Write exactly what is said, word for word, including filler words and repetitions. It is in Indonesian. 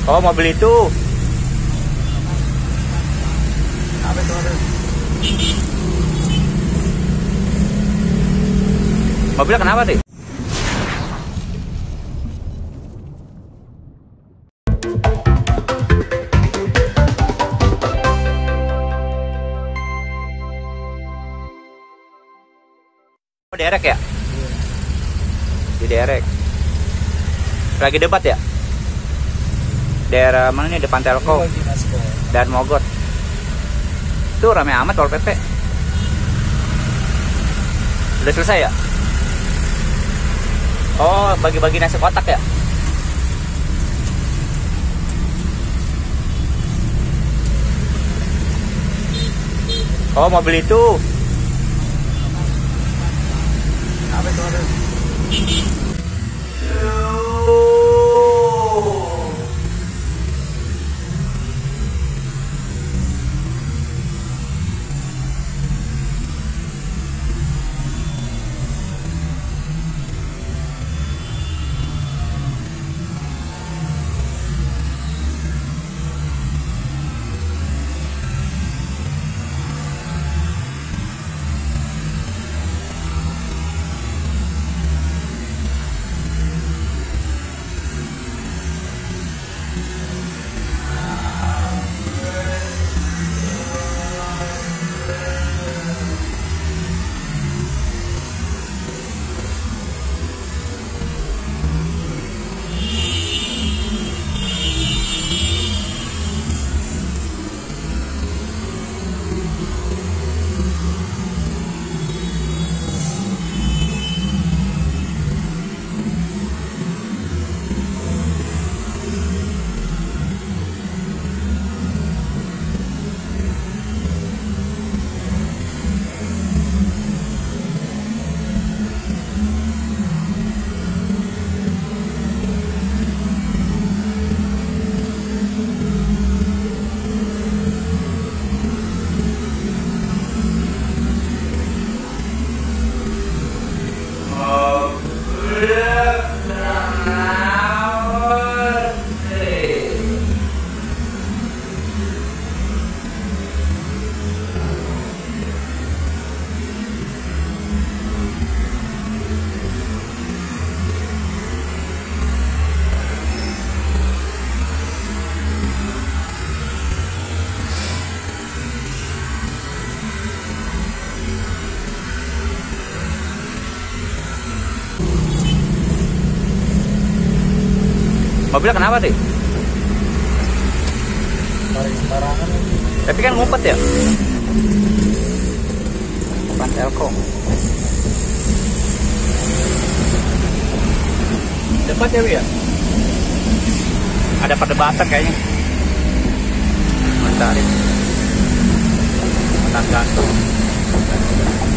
Oh, mobil itu. Apa itu? Mobilnya kenapa sih? Oh, derek ya? Di derek. Lagi debat ya? Daerah mana nih, depan Telkom dan Mogot. Itu rame amat Pol P P. Udah selesai ya? Oh, bagi-bagi nasi kotak ya? Oh, mobil itu. Apa itu? Mobilnya kenapa sih? Tapi kan ngumpet ya? Depan Telkom. Depan ya, Wi ya? Ada perdebatan kayaknya. Mantap. Mantap gantung.